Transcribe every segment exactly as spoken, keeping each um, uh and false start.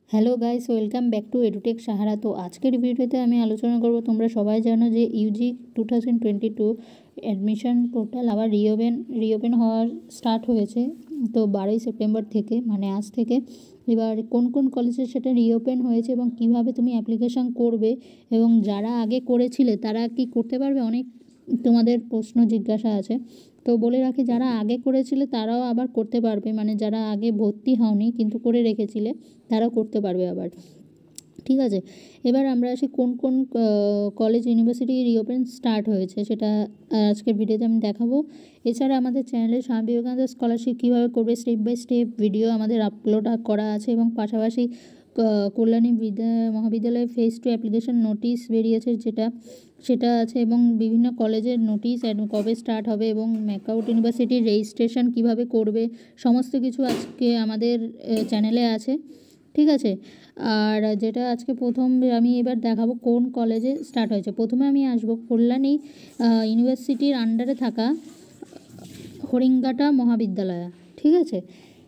Hello guys, welcome back to Edutech Sahara. তো আজকের ভিডিওতে আমি আলোচনা করব, তোমরা সবাই জানো যে UG two thousand twenty two admission portal আবার রিওপেন রিওপেন হওয়ার স্টার্ট হয়েছে। তো বারোই সেপ্টেম্বর থেকে, মানে আজ থেকে। এবার কোন কোন কলেজে সেটা রিওপেন হয়েছে এবং কিভাবে তুমি অ্যাপ্লিকেশান করবে এবং যারা আগে করেছিলে তারা কি করতে পারবে, অনেক তোমাদের প্রশ্ন জিজ্ঞাসা আছে। তো বলে রাখি, যারা আগে করেছিলে তারাও আবার করতে পারবে, মানে যারা আগে ভর্তি হওনি কিন্তু করে রেখেছিলে তারাও করতে পারবে আবার, ঠিক আছে। এবার আমরা আসি কোন কোন কলেজ ইউনিভার্সিটি রিওপেন স্টার্ট হয়েছে সেটা আজকের ভিডিওতে আমি দেখাবো। এছাড়া আমাদের চ্যানেলে স্বামী বিবেকানন্দ স্কলারশিপ কীভাবে করবে স্টেপ বাই স্টেপ ভিডিও আমাদের আপলোড করা আছে, এবং পাশাপাশি কল্যাণী বিদ্যা মহাবিদ্যালয়ে ফেজ টু অ্যাপ্লিকেশন নোটিশ বেরিয়েছে যেটা সেটা আছে, এবং বিভিন্ন কলেজের নোটিশ কবে স্টার্ট হবে এবং ম্যাকাউট ইউনিভার্সিটির রেজিস্ট্রেশন কিভাবে করবে সমস্ত কিছু আজকে আমাদের চ্যানেলে আছে, ঠিক আছে। আর যেটা আজকে প্রথম আমি এবার দেখাবো কোন কলেজে স্টার্ট হয়েছে। প্রথমে আমি আসবো কল্যাণী ইউনিভার্সিটির আন্ডারে থাকা হরিঙ্গাটা মহাবিদ্যালয়, ঠিক আছে।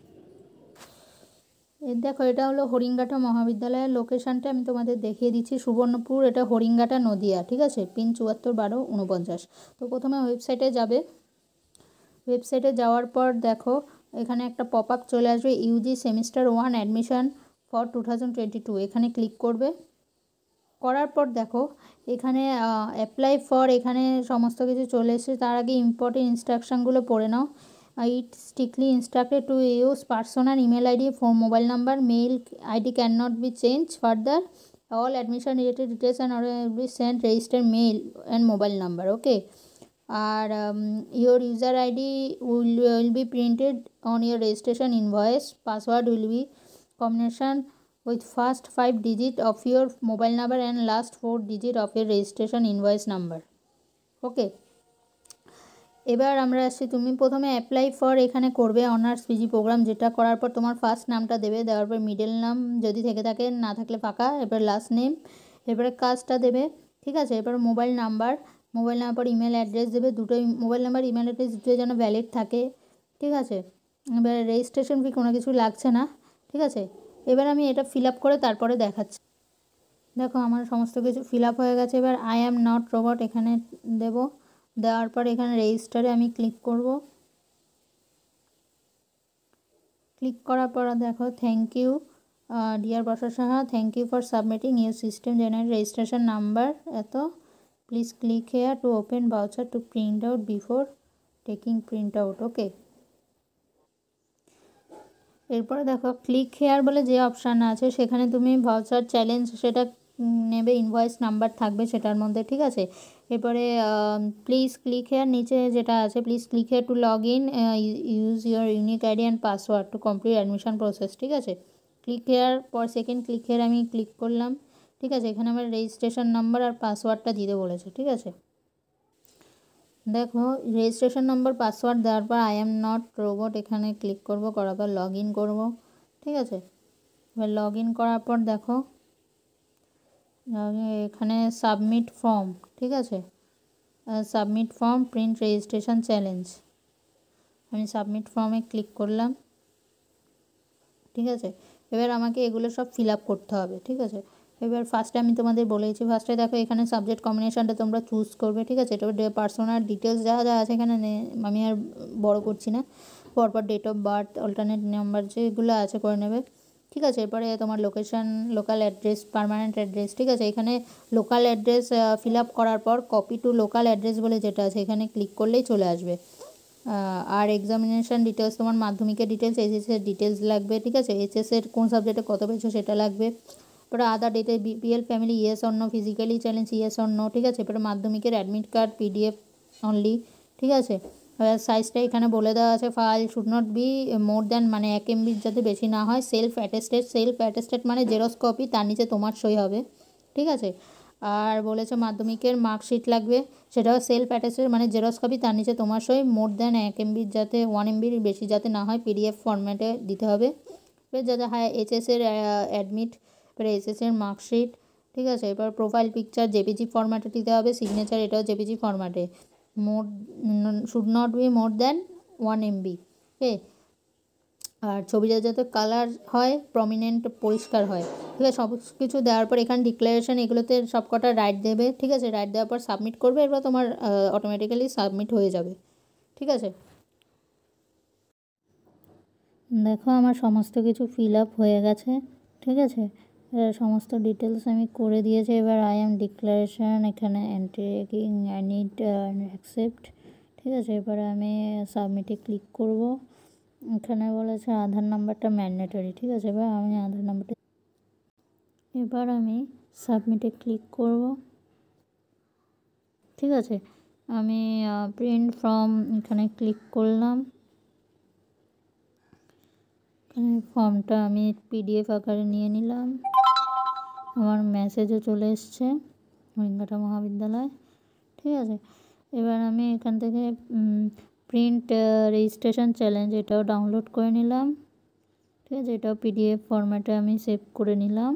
এর দেখো, এটা হলো হরিঙ্গাটা মহাবিদ্যালয়ের লোকেশানটা আমি তোমাদের দেখিয়ে দিচ্ছি। সুবর্ণপুর, এটা হরিঙ্গাটা নদিয়া, ঠিক আছে। পিন চুয়াত্তর বারো উনপঞ্চাশ। তো প্রথমে ওয়েবসাইটে যাবে। ওয়েবসাইটে যাওয়ার পর দেখো এখানে একটা পপ আপ চলে আসবে, UG semester one admission for two thousand twenty two. এখানে ক্লিক করবে। করার পর দেখো এখানে অ্যাপ্লাই ফর, এখানে সমস্ত কিছু চলে এসেছে। তার আগে ইম্পর্টেন্ট ইনস্ট্রাকশানগুলো পড়ে নাও। It strictly instructed to use personal email ID for mobile number, mail ID can not be change further, all admission related details and be sent register mail and mobile number, okay. আর your user ID will will be printed on your registration invoice, password will be combination with first five digit of your mobile number and last four digit of your registration invoice number, okay. এবার আমরা আসছি, তুমি প্রথমে apply for এখানে করবে honours PG programme, যেটা করার পর তোমার ফার্স্ট নামটা দেবে, দেওয়ার পর মিডল নাম যদি থেকে থাকে, না থাকলে ফাঁকা, এবার লাস্ট নেম, এবারে কাজটা দেবে, ঠিক আছে। এবার mobile number, mobile number email address দেবে, দুটোই মোবাইল নাম্বার ইমেল অ্যাড্রেস দুটোই যেন ভ্যালিড থাকে, ঠিক আছে। এবার রেজিস্ট্রেশন ফি কোনো কিছু লাগছে না, ঠিক আছে। এবার আমি এটা ফিল আপ করে তারপরে দেখাচ্ছি। দেখো আমার সমস্ত কিছু ফিল আপ হয়ে গেছে। এবার আই অ্যাম নট রোবট এখানে দেব, দেওয়ার পর এখানে রেজিস্টারে আমি ক্লিক করব। ক্লিক করার পর দেখো thank you dear Barsha Saha, thank you for submitting your system generate registration number এত, please click here to open voucher to print out before taking print out, okay. এরপরে দেখো ক্লিক হেয়ার বলে যে অপশান আছে সেখানে তুমি ভাউচার চ্যালেঞ্জ সেটা নেবে, ইনভয়েস নাম্বার থাকবে সেটার মধ্যে, ঠিক আছে। এরপরে প্লিজ ক্লিক হেয়ার নিচে যেটা আছে, please click here to log in, use your unique ID and password to complete admission process, ঠিক আছে। ক্লিক হেয়ার পর সেকেন্ড ক্লিক হেয়ার আমি ক্লিক করলাম, ঠিক আছে। এখানে আমার রেজিস্ট্রেশন নাম্বার আর পাসওয়ার্ডটা দিতে বলেছে, ঠিক আছে। দেখো রেজিস্ট্রেশন নম্বর পাসওয়ার্ড দেওয়ার পর আই এম নট রোবট এখানে ক্লিক করব, করার পর লগ ইন করবো, ঠিক আছে। এবার লগ ইন করার পর দেখো এখানে সাবমিট ফর্ম, ঠিক আছে। Submit form print registration challenge, আমি সাবমিট ফর্মে ক্লিক করলাম, ঠিক আছে। এবার আমাকে এগুলো সব ফিল আপ করতে হবে, ঠিক আছে। এবার ফার্স্টে আমি তোমাদের বলেছি, ফার্স্টে দেখো এখানে সাবজেক্ট কম্বিনেশনটা তোমরা চুজ করবে, ঠিক আছে। এটা পার্সোনাল ডিটেলস যা যা আছে এখানে আমি আর বড় করছি না, পরপর date of birth, alternate number যেগুলো আছে করে নেবে, ঠিক আছে। এরপরে তোমার location, local address, permanent address, ঠিক আছে। এখানে লোকাল অ্যাড্রেস ফিল আপ করার পর কপি টু লোকাল অ্যাড্রেস বলে যেটা আছে এখানে ক্লিক করলেই চলে আসবে। আর এক্সামিনেশান ডিটেলস, তোমার মাধ্যমিকের ডিটেলস, এইচএসের ডিটেলস লাগবে, ঠিক আছে। এইচএসের কোন সাবজেক্টে কত পেয়েছো সেটা লাগবে। এরপরে আদার ডেটে BPL family yes or no, physically challenge yes or no, ঠিক আছে। এরপরে মাধ্যমিকের অ্যাডমিট কার্ড পিডিএফ অনলি, ঠিক আছে। এবার সাইজটা এখানে বলে দেওয়া আছে, file should not be more than, মানে এক এমবির যাতে বেশি না হয়। সেলফ অ্যাটেস্টেড, সেলফ অ্যাটেস্টেড মানে জেরক্স কপি, তার নিচে তোমার সই হবে, ঠিক আছে। আর বলেছে মাধ্যমিকের মার্কশিট লাগবে, সেটাও সেলফ অ্যাটেস্টেড মানে জেরক্স কপি, তার নিচে তোমার সই, মোর দ্যান এক এমবির যাতে, ওয়ান এমবির বেশি যাতে না হয়, পিডিএফ ফরম্যাটে দিতে হবে। এবার যাতে হয় এইচএসের অ্যাডমিট, এবারে এইচএসের মার্কশিট, ঠিক আছে। এবার প্রোফাইল পিকচার জেপিজি ফরম্যাটে দিতে হবে, সিগনেচার এটাও জেপিজি ফরম্যাটে, more should not be more than one MB, okay. আর ছবিটা যাতে কালার হয়, প্রমিনেন্ট, পরিষ্কার হয়, ঠিক আছে। সব কিছু দেওয়ার পর এখানে ডিক্লারেশন এগুলোতে সব কটা রাইট দেবে, ঠিক আছে। রাইট দেওয়ার পর সাবমিট করবে, এরপর তোমার অটোমেটিক্যালি সাবমিট হয়ে যাবে, ঠিক আছে। দেখো আমার সমস্ত কিছু ফিল আপ হয়ে গেছে, ঠিক আছে। সমস্ত ডিটেলস আমি করে দিয়েছি। এবার আই এম ডিক্লারেশন এখানে এন্ট্রি আই নিড অ্যাকসেপ্ট, ঠিক আছে। এবারে আমি সাবমিটে ক্লিক করব। এখানে বলেছে আধার নাম্বারটা ম্যান্ডেটরি, ঠিক আছে। এবার আমি আধার নাম্বারটা এবার আমি সাবমিটে ক্লিক করব, ঠিক আছে। আমি প্রিন্ট ফর্ম এখানে ক্লিক করলাম। এখানে ফর্মটা আমি পিডিএফ আকারে নিয়ে নিলাম। আমার মেসেজও চলে এসছে হরিঙ্গাটা মহাবিদ্যালয়, ঠিক আছে। এবার আমি এখান থেকে প্রিন্ট রেজিস্ট্রেশন চ্যালেঞ্জ এটাও ডাউনলোড করে নিলাম, ঠিক আছে। এটাও পিডিএফ ফরম্যাটে আমি সেভ করে নিলাম।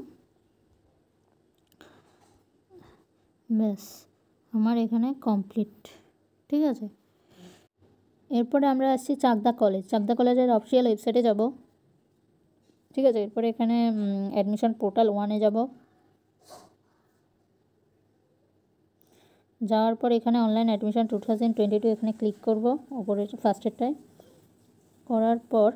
ব্যাস আমার এখানে কমপ্লিট, ঠিক আছে। এরপরে আমরা আসছি চাকদা কলেজ। চাকদা কলেজের অফিসিয়াল ওয়েবসাইটে যাব, ঠিক আছে। এরপরে এখানে অ্যাডমিশন পোর্টাল ওয়ানে যাব। যাওয়ার পর এখানে online admission two thousand twenty two এখানে ক্লিক করব, ওপরে ফার্স্টেরটায়। করার পর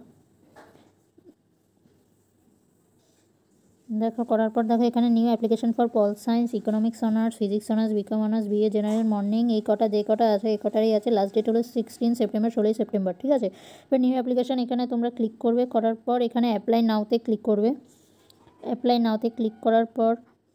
দেখো করার পর দেখো এখানে new application for pol science, economics honours, physics honours, BCom honours, BA general, morning, এই কটা যে কটা আছে এই কটারই আছে। লাস্ট ডেট হলো সিক্সটিন সেপ্টেম্বর, ষোলোই সেপ্টেম্বর, ঠিক আছে। এবার নিউ অ্যাপ্লিকেশন এখানে তোমরা ক্লিক করবে। করার পর এখানে অ্যাপ্লাই নাওতে ক্লিক করবে। অ্যাপ্লাই নাওতে ক্লিক করার পর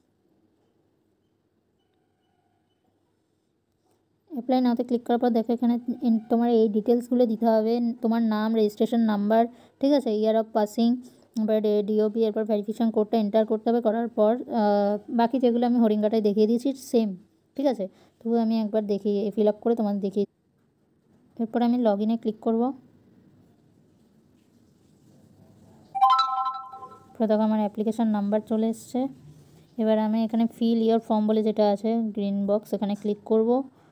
অ্যাপ্লাই নাওতে ক্লিক করার পর দেখো এখানে তোমার এই ডিটেলসগুলো দিতে হবে। তোমার নাম, রেজিস্ট্রেশন নাম্বার, ঠিক আছে, ইয়ার অফ পাসিং, এবার ডিওপি, এরপর ভেরিফিকেশান কোডটা এন্টার করতে হবে। করার পর বাকি যেগুলো আমি হরিঙ্গাটায় দেখিয়ে দিয়েছি সেম, ঠিক আছে। তবু আমি একবার দেখিয়ে ফিল আপ করে তোমাদের দেখিয়ে। এরপর আমি লগ ইনে ক্লিক করব। দেখো আমার অ্যাপ্লিকেশান নাম্বার চলে এসছে। এবার আমি এখানে ফিল ইয়োর ফর্ম বলে যেটা আছে গ্রিন বক্স, এখানে ক্লিক করব।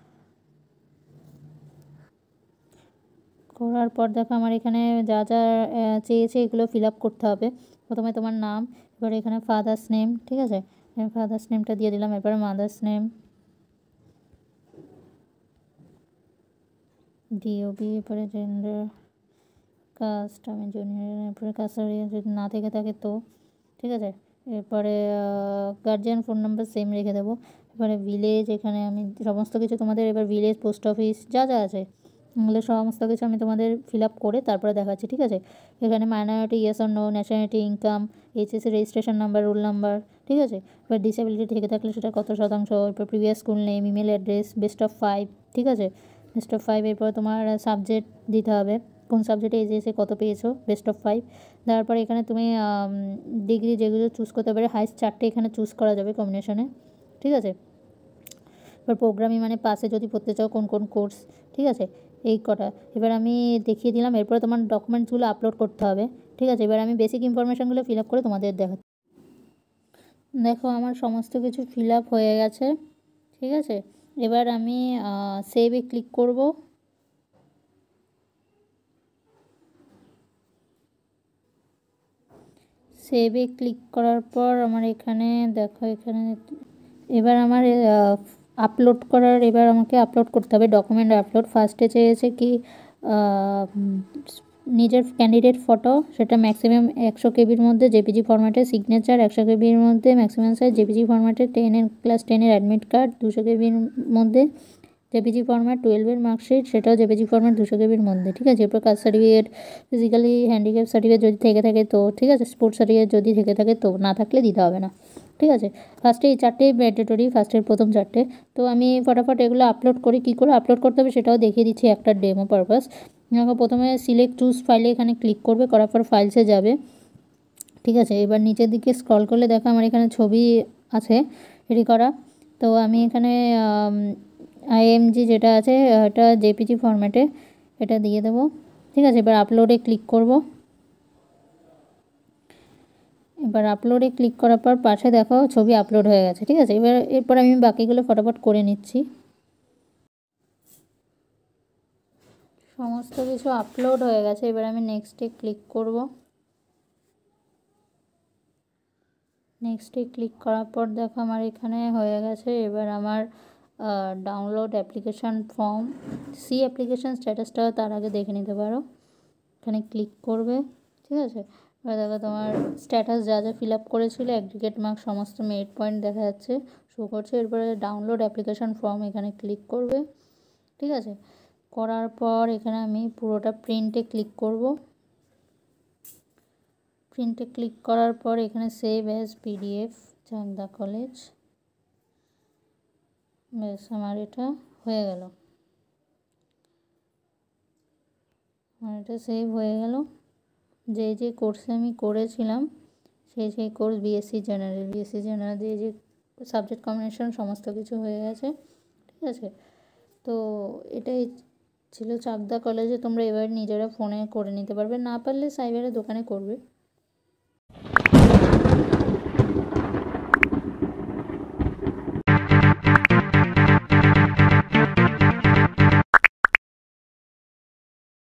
করার পর দেখো আমার এখানে যা যা চেয়েছে এগুলো ফিল আপ করতে হবে। প্রথমে তোমার নাম, এবার এখানে ফাদার্স নেম, ঠিক আছে। আমি ফাদার্স নেমটা দিয়ে দিলাম। এরপরে মাদার্স নেম, ডিওবি, এরপরে জেন্ডার, কাস্ট আমি জুনিয়র, এরপরে কাস্ট যদি না থেকে থাকে তো, ঠিক আছে। এরপরে গার্জিয়ান ফোন নাম্বার সেম রেখে দেবো। এবারে ভিলেজ, এখানে আমি সমস্ত কিছু তোমাদের এবার ভিলেজ, পোস্ট অফিস যা যা আছে এগুলো সমস্ত কিছু আমি তোমাদের ফিল আপ করে তারপরে দেখাচ্ছি, ঠিক আছে। এখানে minority yes or no, nationality, income, HSC registration number, roll number, ঠিক আছে। এবার ডিসেবিলিটি থেকে থাকলে সেটা কত শতাংশ, এরপর previous school name, email address, best of five, ঠিক আছে। বেস্ট অফ ফাইভ এরপর তোমার সাবজেক্ট দিতে হবে, কোন সাবজেক্টে এইচএসসি কত পেয়েছো, বেস্ট অফ ফাইভ। দেওয়ার পরে এখানে তুমি ডিগ্রি যেগুলো চুজ করতে পারে, হাইস্ট চারটে এখানে চুজ করা যাবে কম্বিনেশনে, ঠিক আছে। এবার প্রোগ্রামিং মানে পাশে যদি পড়তে চাও কোন কোন কোর্স, ঠিক আছে, এই কটা এবার আমি দেখিয়ে দিলাম। এরপরে তোমার ডকুমেন্টসগুলো আপলোড করতে হবে, ঠিক আছে। এবার আমি বেসিক ইনফরমেশানগুলো ফিল আপ করে তোমাদের দেখাচ্ছি। দেখো আমার সমস্ত কিছু ফিল আপ হয়ে গেছে, ঠিক আছে। এবার আমি সেভে ক্লিক করব। সেভে ক্লিক করার পর আমার এখানে দেখো এখানে এবার আমার আপলোড করার এবার আমাকে আপলোড করতে হবে ডকুমেন্ট আপলোড। ফার্স্টে চেয়েছে কি নিজের ক্যান্ডিডেট ফটো, সেটা ম্যাক্সিমাম একশো কেবির মধ্যে জেপিজি ফরম্যাটে, সিগনেচার একশো কেবির মধ্যে ম্যাক্সিমাম সাইজ জেপিজি ফরম্যাটে, টেনের ক্লাস টেনের অ্যাডমিট কার্ড দুশো কেবির মধ্যে জেপিজি ফরম্যাট, টুয়েলভের মার্কশিট সেটাও জেপিজি ফরম্যাট দুশো কেবির মধ্যে, ঠিক আছে। এরপর caste certificate, physically handicap certificate যদি থেকে থাকে তো, ঠিক আছে। স্পোর্টস সার্টিফিকেট যদি থেকে থাকে তো, না থাকলে দিতে হবে না, ঠিক আছে। ফার্স্টে এই চারটেই ম্যান্ডেটরি, ফার্স্টের প্রথম চারটে। তো আমি ফটাফট এগুলো আপলোড করি, কী করে আপলোড করতে হবে সেটাও দেখিয়ে দিচ্ছি একটা ডেমো পারপাস। দেখো প্রথমে সিলেক্ট চুজ ফাইলে এখানে ক্লিক করবে, করার পর ফাইলসে যাবে, ঠিক আছে। এবার নিচের দিকে স্ক্রল করলে দেখো আমার এখানে ছবি আছে রেডি করা। তো আমি এখানে আইএমজি যেটা আছে এটা জেপিজি ফরম্যাটে এটা দিয়ে দেবো, ঠিক আছে। এবার আপলোডে ক্লিক করব। এবার আপলোডে ক্লিক করার পর পাশে দেখো ছবি আপলোড হয়ে গেছে, ঠিক আছে। এবার এরপর আমি বাকিগুলো ফটাফট করে নিচ্ছি। সমস্ত কিছু আপলোড হয়ে গেছে। এবার আমি নেক্সটে ক্লিক করব। নেক্সটে ক্লিক করার পর দেখো আমার এখানে হয়ে গেছে। এবার আমার download application form, see application স্ট্যাটাসটা তার আগে দেখে নিতে পারো। এখানে ক্লিক করবে, ঠিক আছে। এবার দেখো তোমার স্ট্যাটাস যা যা ফিল আপ করেছিলে, অ্যাগ্রিগেট মার্ক সমস্ত মেরিট পয়েন্ট দেখা যাচ্ছে, শো করছে। এরপরে ডাউনলোড অ্যাপ্লিকেশান ফর্ম এখানে ক্লিক করবে, ঠিক আছে। করার পর এখানে আমি পুরোটা প্রিন্টে ক্লিক করব। প্রিন্টে ক্লিক করার পর এখানে save as PDF Chakdah college, ব্যাস আমার এটা হয়ে গেল। আমার এটা সেভ হয়ে গেল। যে যে কোর্সে আমি করেছিলাম সেই সেই course BSc general, BSc general দিয়ে যে সাবজেক্ট কম্বিনেশন সমস্ত কিছু হয়ে গেছে, ঠিক আছে। তো এটাই ছিল চাকদা কলেজে। তোমরা এবার নিজেরা ফোনে করে নিতে পারবে, না পারলে সাইবারের দোকানে করবে।